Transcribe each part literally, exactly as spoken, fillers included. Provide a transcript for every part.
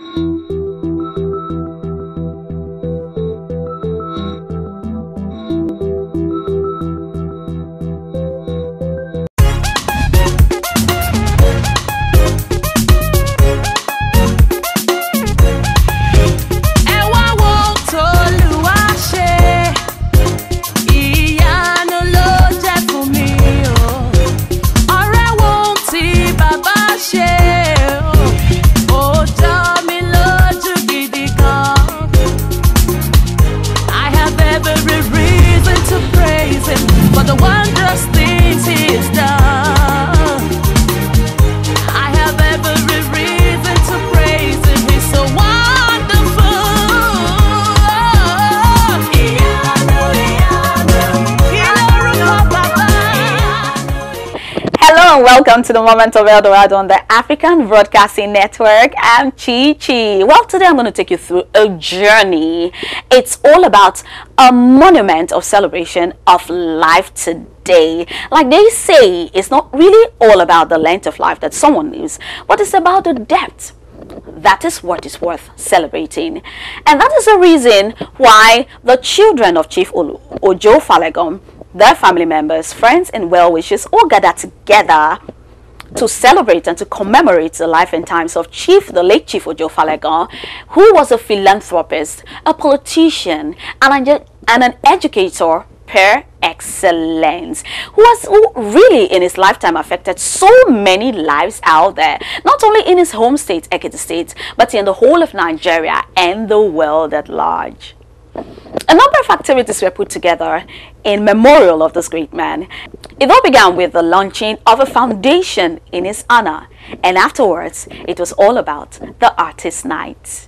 Welcome to the Moment of El Dorado on the African Broadcasting Network. I'm Chi Chi. Well, today I'm going to take you through a journey. It's all about a monument of celebration of life today. Like they say, it's not really all about the length of life that someone lives, but it's about the depth. That is what is worth celebrating. And that is the reason why the children of Chief Ojo Falegon, their family members, friends, and well-wishers all gather together to celebrate and to commemorate the life and times of Chief, the late Chief Ojo Falegon, who was a philanthropist, a politician, and an, and an educator per excellence, who has who really in his lifetime affected so many lives out there, not only in his home state, Ekiti State, but in the whole of Nigeria and the world at large. A number of activities were put together in memorial of this great man. It all began with the launching of a foundation in his honor, and afterwards it was all about the Artist Night.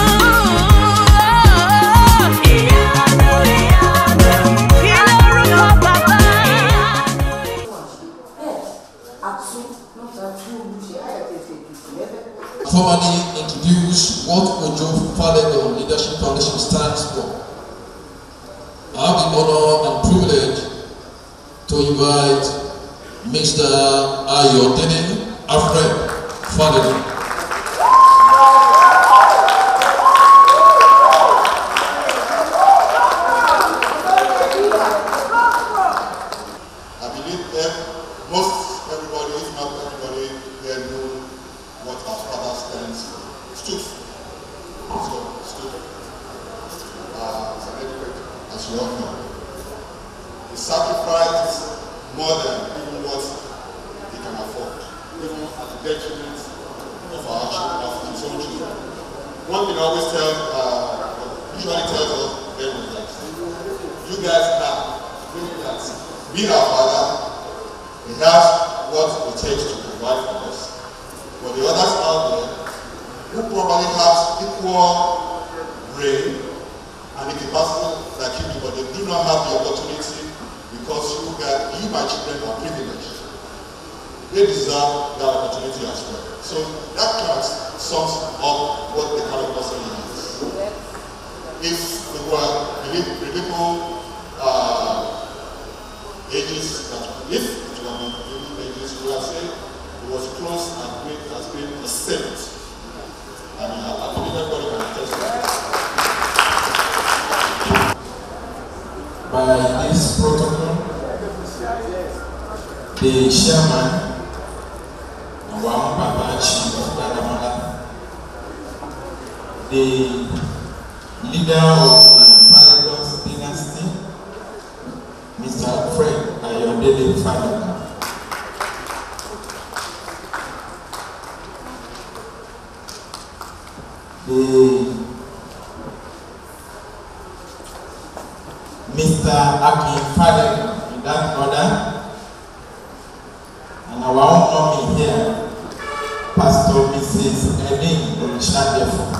Formally introduce what Ojo Falegon Leadership Foundation stands for. I have the honor and privilege to invite Mister Ayodele Alfred Falegon. I believe that most everybody, if not everybody, here know what our father stands for. Stood for. So, stood uh, as an educator, as you all know. He sacrificed more than even what he can afford, even at the detriment of our children, of his own children. One thing I always tell, uh, usually tells us them is that you guys have, that be our father, he has what it takes to provide for us. But the others out there who probably have equal brain and the capacity like you do, but they do not have the opportunity because you guys, you my children are privileged. They deserve that opportunity as well. So that kind of sums up what the kind of person he is. If we were biblical uh, ages, that if it were biblical ages, we would say it was close and great as being a saint. I mean, I, I believe everybody can attest to that. By this protocol, the chairman, Nwam Babachi of Daramala, the leader of the Falegon dynasty, Mister Alfred Ayodele Falegon, the Mister Akin Falegon, in that order, and our own mommy here, Pastor Missus Erin Orishadefo.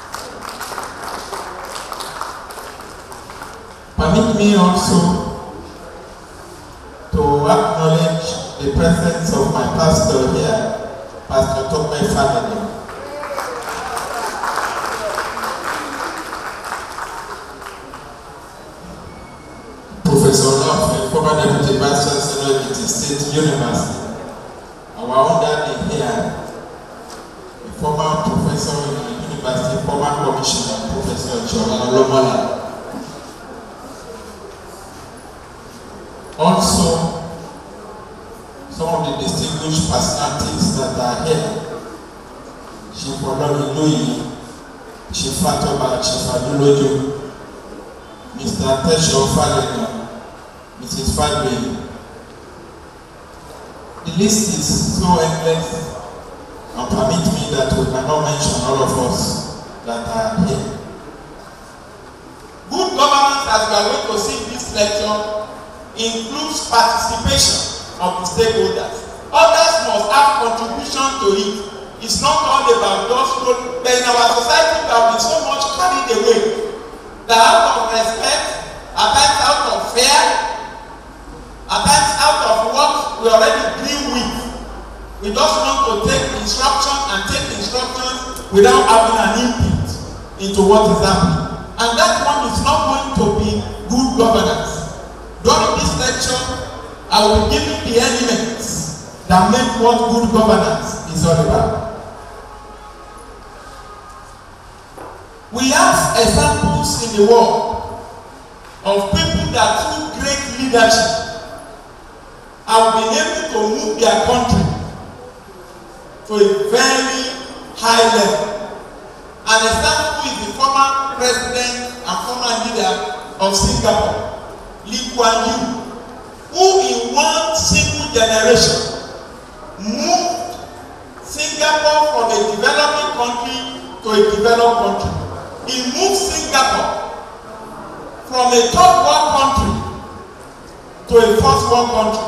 Permit me also to acknowledge the presence of my pastor here, Pastor Tokwe Falegon. Professor Love, former Deputy Vice Chancellor of Ekiti State University. Our own daddy here, a former professor in the Also, some of the distinguished personalities that are here. Chief Oloriloyi, Chief Fatoba, Chief Aduloju, Mister Tesho Falena, Missus Fadwe. The list is so endless, and permit me that we cannot mention all of us that are here. Good governance, as we are going to see in this lecture, includes participation of the stakeholders. Others must have contribution to it. It's not all about just good, but in our society we have been so much carried away that out of respect, at times out of fear, at times out of what we already deal with, we just want to take instruction and take instructions without having an input into what is happening. And that one is not going to be good governance. During this lecture, I will be giving the elements that make what good governance is all about. We have examples in the world of people that through great leadership have been able to move their country to a very high level. An example is the former president and former leader of Singapore, Lee Kuan Yew, who in one single generation moved Singapore from a developing country to a developed country. He moved Singapore from a third world country to a first world country.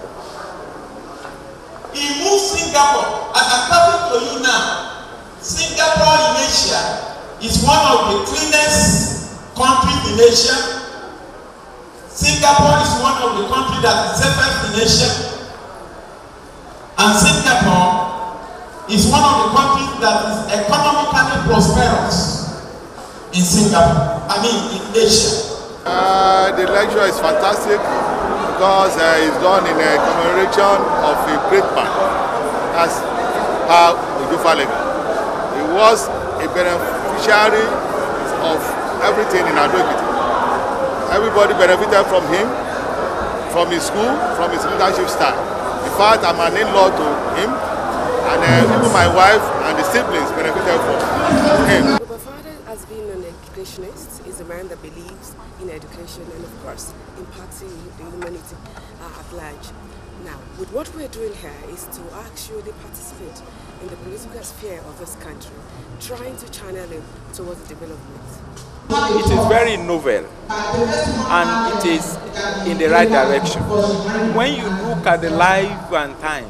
He moved Singapore, and I'm talking to you now, Singapore in Asia is one of the cleanest countries in Asia. Singapore is one of the countries that is safest in Asia. And Singapore is one of the countries that is economically prosperous in Singapore, I mean in Asia. Uh, the lecture is fantastic because uh, it's done in a commemoration of a great man. That's Pa Ojo Falega. He was a beneficiary of everything in Ado-Ekiti. Everybody benefited from him, from his school, from his leadership style. In fact, I'm an in-law to him, and uh, even my wife and the siblings benefited from him. My father, as being an educationist, is a man that believes in education and, of course, impacting the humanity uh, at large. Now, with what we're doing here is to actually participate in the political sphere of this country, trying to channel it towards development. It is very novel and it is in the right direction. When you look at the life and times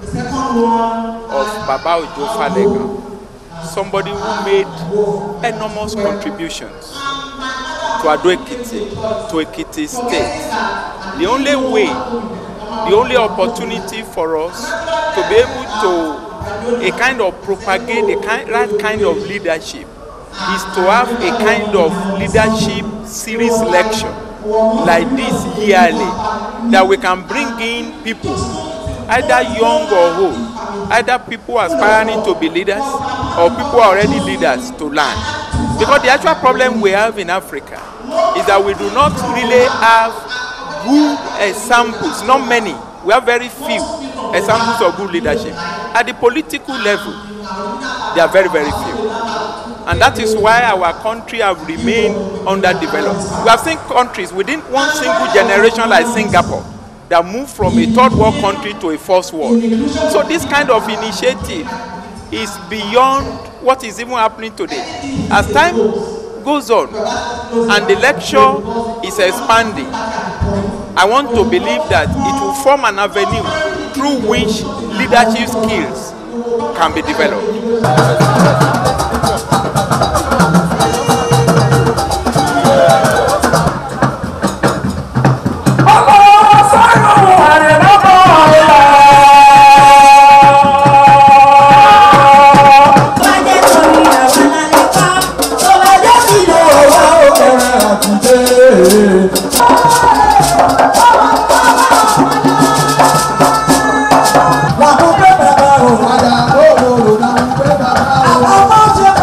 of Baba Ojo Falega, somebody who made enormous contributions to Ado-Ekiti, to Ekiti State, the only way, the only opportunity for us to be able to a kind of propagate the kind, right kind of leadership is to have a kind of leadership series lecture like this yearly, that we can bring in people, either young or old, either people aspiring to be leaders or people already leaders, to learn. Because the actual problem we have in Africa is that we do not really have good examples, not many, we have very few examples of good leadership. At the political level, they are very, very few. And that is why our country have remained underdeveloped. We have seen countries within one single generation like Singapore that moved from a third world country to a first world. So this kind of initiative is beyond what is even happening today. As time goes on and the lecture is expanding, I want to believe that it will form an avenue through which leadership skills can be developed. Oh,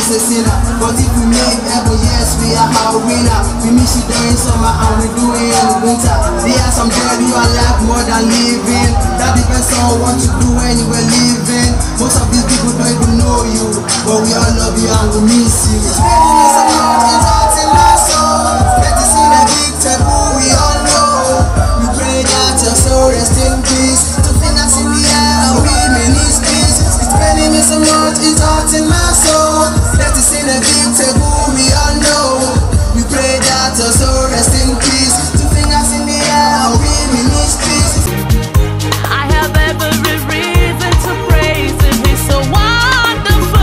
is a sinner. But if we make heaven, yes, we are our winner. We miss you during summer and we do it in the winter. There are some dead who are alive more than living. That depends on what you do when you were living. Most of these people don't even know you, but we all love you and we miss you. It's raining in some mountains out in my soul. Let us see the big taboo we all know. We pray that your soul rest in peace. To fingers in the air and we may need peace. It's raining in some mountains out in my soul. Let us see the big taboo we all know. We pray that your soul rest in peace. To fingers in the air and we may need peace. I have every reason to praise him. He's so wonderful.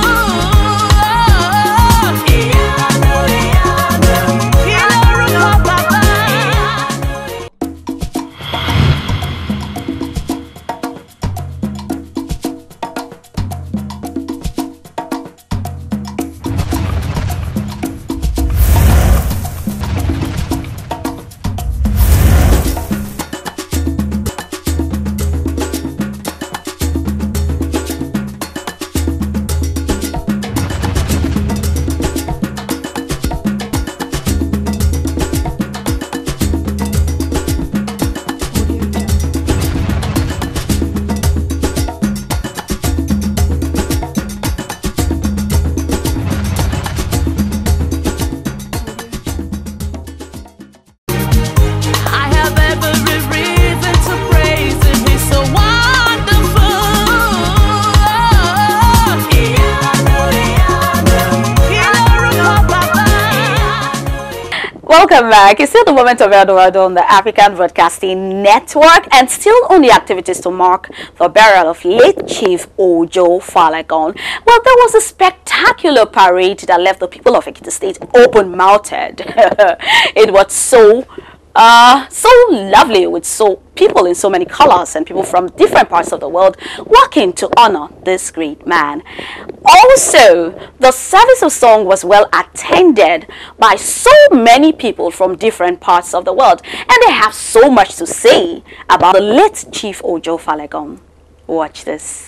Welcome back. It's still the moment of Eldorado on the African Broadcasting Network, and still on the activities to mark the burial of late Chief Ojo Falegon. Well, there was a spectacular parade that left the people of Ekiti State open-mouthed. It was so Uh, so lovely, with so people in so many colors and people from different parts of the world working to honor this great man. Also, the service of song was well attended by so many people from different parts of the world, and they have so much to say about the late Chief Ojo Falegon. Watch this.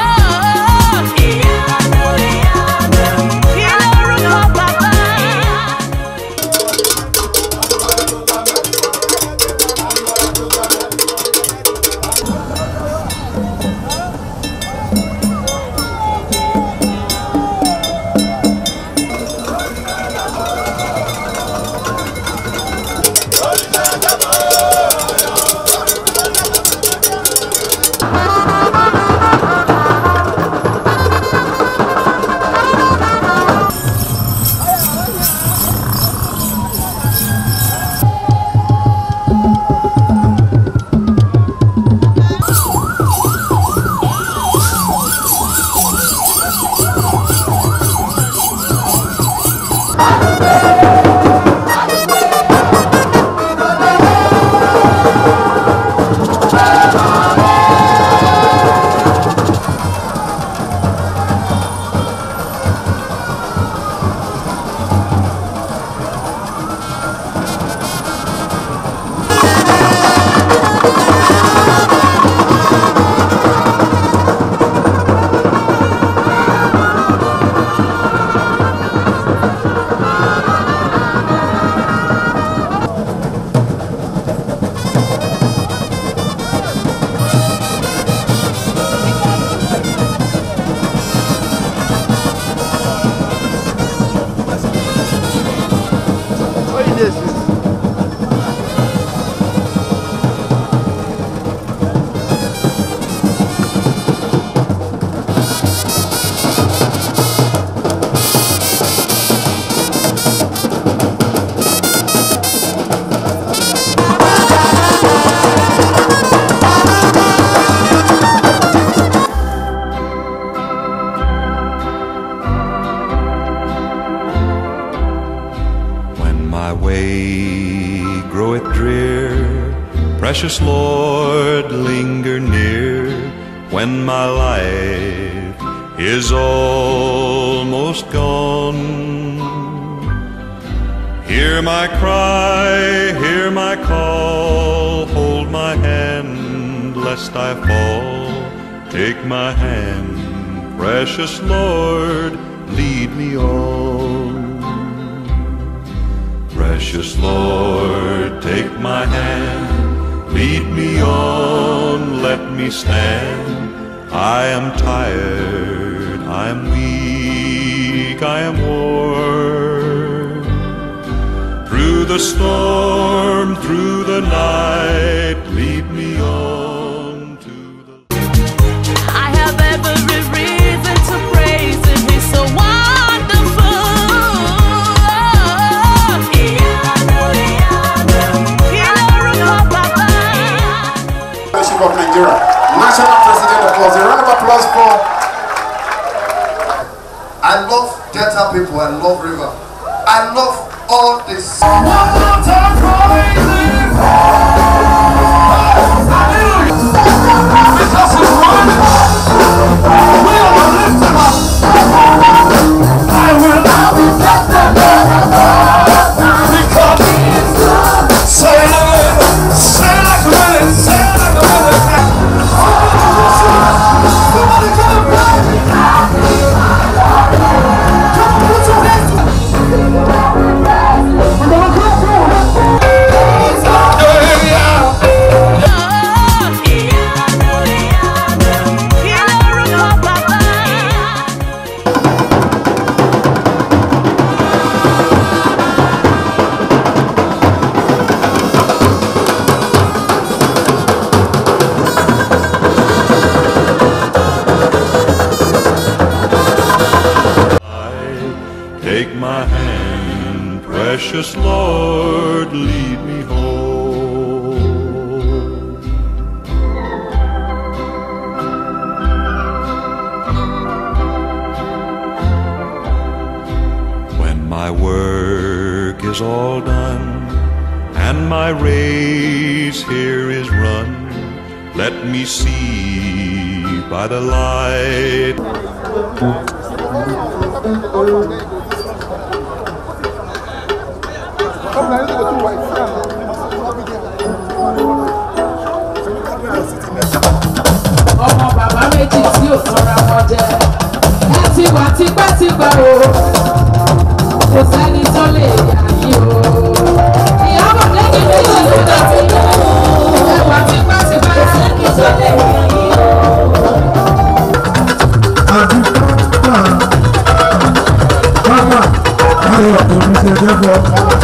Precious Lord, linger near when my life is almost gone. Hear my cry, hear my call, hold my hand lest I fall. Take my hand, precious Lord, lead me on. Precious Lord, take my hand, lead me on, let me stand. I am tired, I am weak, I am worn. Through the storm, through the night, lead me on to the... I have every reason to praise Him. He's so wonderful. Leadership of Nigeria, National President of applause. A round of applause for. I love Delta people. I love River. I love all this. One more time, Take my hand, precious Lord, lead me home. When my work is all done and my race here is run, let me see by the light. Ọmọ bàbá méjì tí ò tọ́ra wọn jẹ ẹ ti wà tipẹ́tipẹ́ o kò sẹ́ni tó lè yà yín o. Ìyábọ̀ lẹ́yìn méjì ló dá sí ẹ wà tipẹ́tipẹ́ kò sẹ́ni tó lè yà yín o. Mama, ayọ̀ kò ní ṣe dẹ́gbọ́.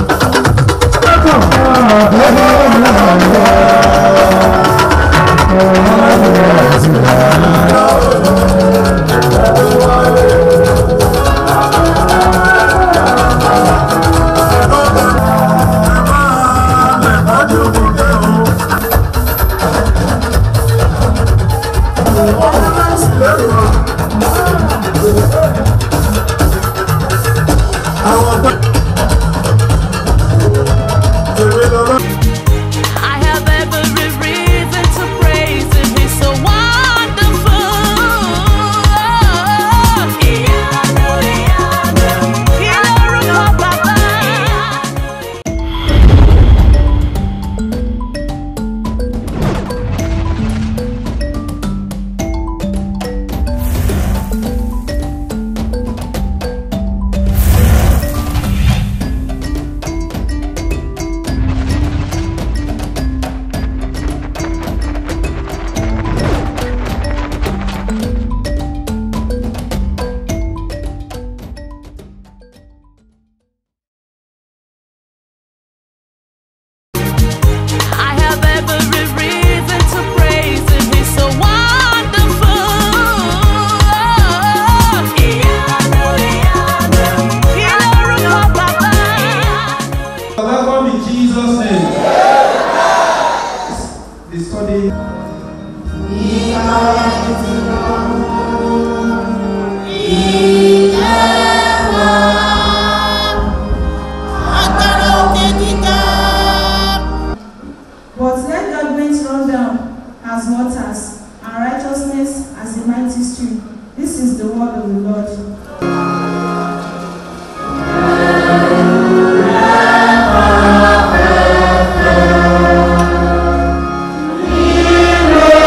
But let judgment run down as waters, and righteousness as a mighty stream. This is the word of the Lord.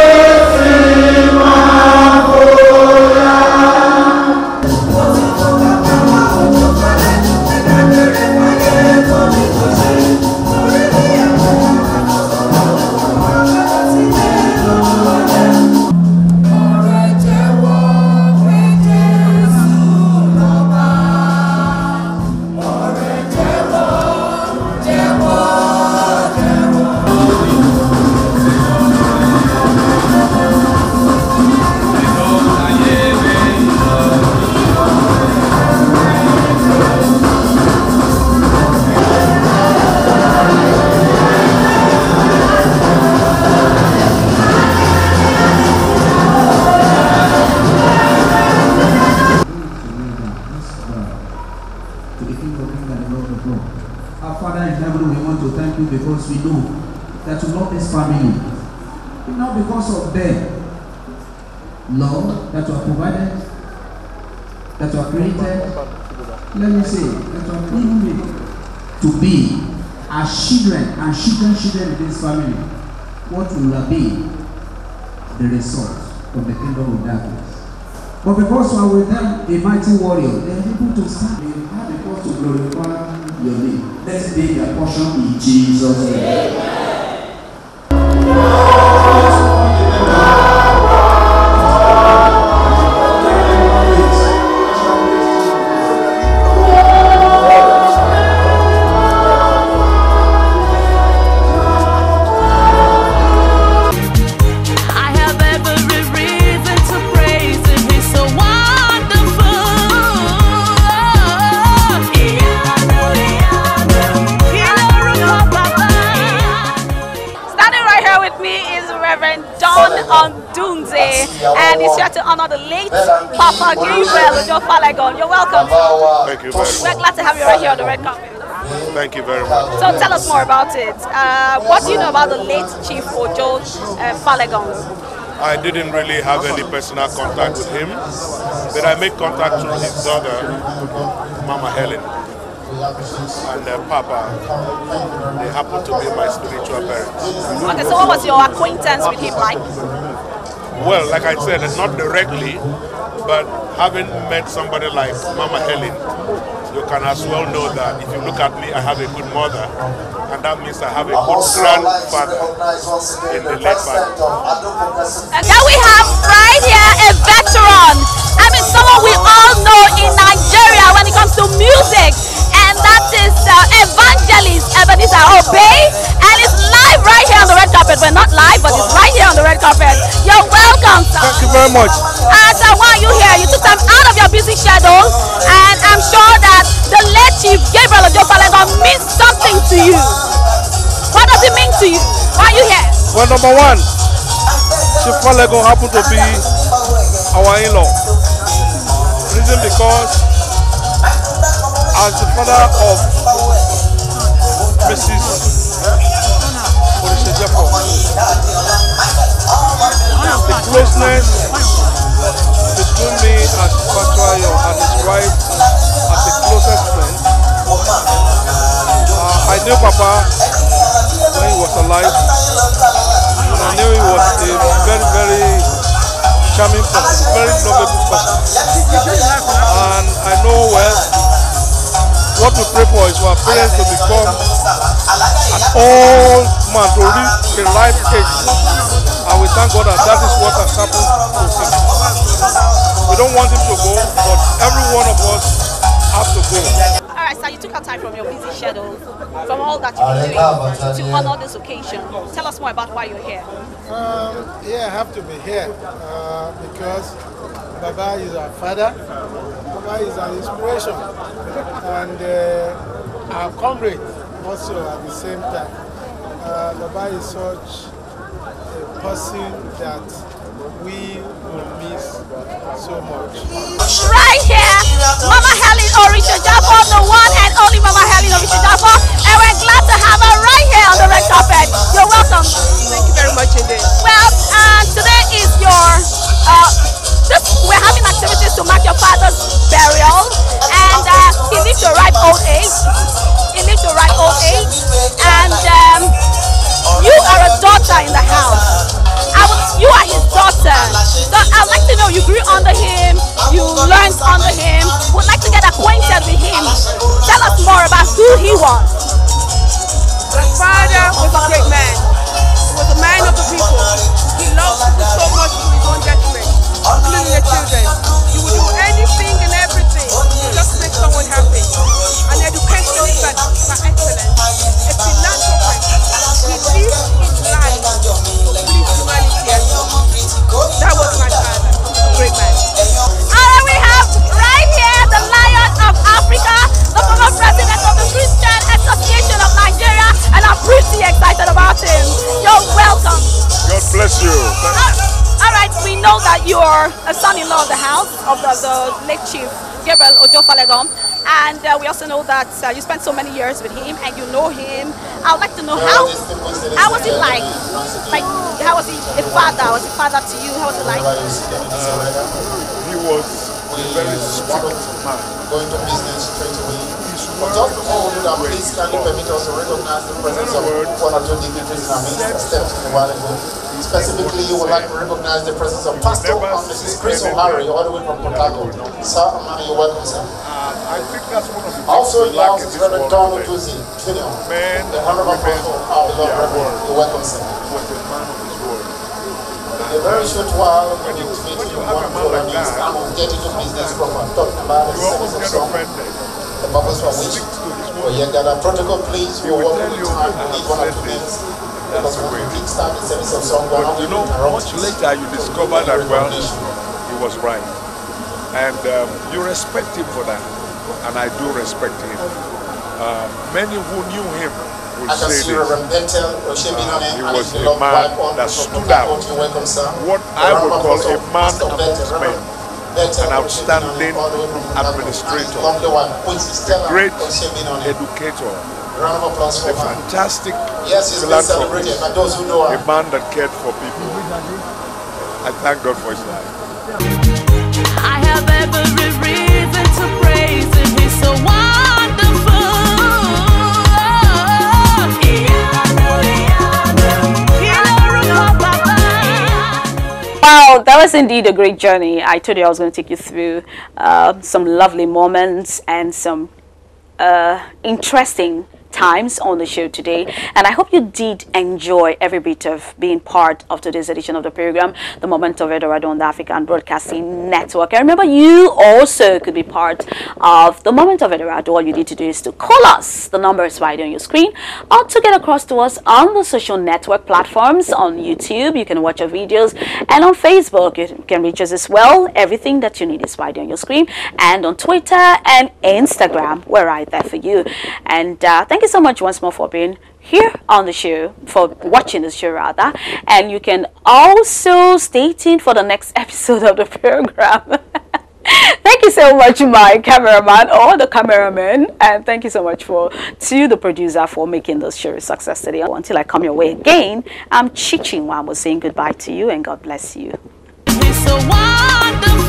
What that you love this family. It's not because of them. Love that you are provided, that you are created, let me say, that you are privileged to be as children and children children in this family. What will be the result of the kingdom of darkness? But because you are with them, a mighty warrior, they are able to stand. They have the cause to glorify your name. Let it be their portion in Jesus' name. Amen. And he's here to honor the late Papa Gabriel Ojo-Falegon. You're welcome. Thank you very much. We're glad to have you right here on the red carpet. Thank you very much. So tell us more about it. Uh, what do you know about the late Chief Ojo uh, Falegon? I didn't really have any personal contact with him, but I made contact through his daughter, Mama Helen, and uh, Papa. They happen to be my spiritual parents. Okay, so what was your acquaintance with him like? Well, like I said, not directly, but having met somebody like Mama Helen, you can as well know that if you look at me, I have a good mother, and that means I have a good grandfather in the late family. And then we have right here a veteran. I mean, someone we all know in Nigeria when it comes to music, and that is uh, Evangelist Ebenezer Obey, and it's live right here on the red carpet. We're not live, but it's right here on the red carpet. You're welcome, sir. Thank you very much. Uh, so why are you here? You took time out of your busy schedule, and I'm sure that the late Chief Gabriel Ojo-Falegon means something to you. What does it mean to you? Why are you here? Well, number one, Chief Falegon happened to be our in-law. Reason because as the father of Missus Orishejapo, the closeness between me as Pastor and his wife as the closest friend. Uh, I knew Papa when he was alive, and I knew he was a very, very charming person, very lovable person. And I know well, what we pray for is for our parents to become an old man to reach a ripe age. And we thank God that that is what has happened to him. We don't want him to go, but every one of us has to go. Alright, so you took out time from your busy schedule, from all that you've been doing, to honor this occasion. Tell us more about why you're here. Um, yeah, I have to be here uh, because Baba is our father. Baba is our inspiration, and uh, our comrade also at the same time. Uh, Baba is such a person that we will miss so much. Right here, Mama Helen Orishejapo, the one and only Mama Helen Orishejapo, and we're glad to have her right here on the red carpet. You're welcome. Thank you very much indeed. Well, uh, today is your, uh, this, we're having activities to mark your father's burial, and uh, he lived to a ripe old age. He lived to a ripe old age, and um, you are a daughter in the house. I would, you are his daughter. So I'd like to know, you grew under him, you learned under him, would like to get acquainted with him. Tell us more about who he was. My father was a great man. He was a man of the people. He loved people so much to his own detriment, including the children. He would do anything and everything just to make someone happy. And education is by excellence. A philanthropist. He lived his life to please humanity. That was my father. A great man. Alright, we have right here the Lion of Africa, the former president of the Christian Association of Nigeria, and I'm pretty excited about him. You're welcome. God bless you. Alright, we know that you're a son-in-law of the house of the, the late Chief Gabriel Ojo-Falegon. And uh, we also know that uh, you spent so many years with him and you know him. I would like to know how, how was he like? Like, how was he a father? Was he a father to you? How was he like? Uh, he was a very strict man. Going to business straight away. But just before we do that, please kindly permit us to recognize the presence of one or two dignitaries in our midst that stepped in a while ago. Specifically, you would like to recognize the presence of Pastor and Missus Chris O'Harry, all the way from Port Harcourt. Sir, you're welcome, sir. I think that's one of the also in the house is Reverend Donald Tuzi, Junior the Honorable Apostle of our beloved Reverend. You're welcome, sir. In a very short while, we will meet you one program and we'll get into business proper, talking about the service of song, the purpose for which we have got a protocol, please. We will work with time, we need one or two minutes. Because when we kick start the service of song, we're not you know, much later you discover that, well, he was right. And um, you respect him for that. And I do respect him. Uh, many who knew him would say this. Uh, he was a man that stood out. What I would call a man amongst men. An outstanding administrator. A great educator. A fantastic philanthropist. A man that cared for people. I thank God for his life. I have every reason to praise him. He's so wonderful. Wow, that was indeed a great journey. I told you I was going to take you through uh, some lovely moments and some uh, interesting times on the show today, and I hope you did enjoy every bit of being part of today's edition of the program, The Moment of Eldorado on the African Broadcasting Network. And remember, you also could be part of The Moment of Eldorado. All you need to do is to call us. The number is right on your screen, or to get across to us on the social network platforms. On YouTube, you can watch our videos, and on Facebook, you can reach us as well. Everything that you need is right on your screen, and on Twitter and Instagram, we're right there for you. And uh, thank you so much once more for being here on the show, for watching the show rather, and you can also stay tuned for the next episode of the program. Thank you so much, my cameraman or the cameraman, and thank you so much for to the producer for making this show a success today. Until I come your way again, I'm Chi Chinwa saying goodbye to you, and God bless you. He's so wonderful.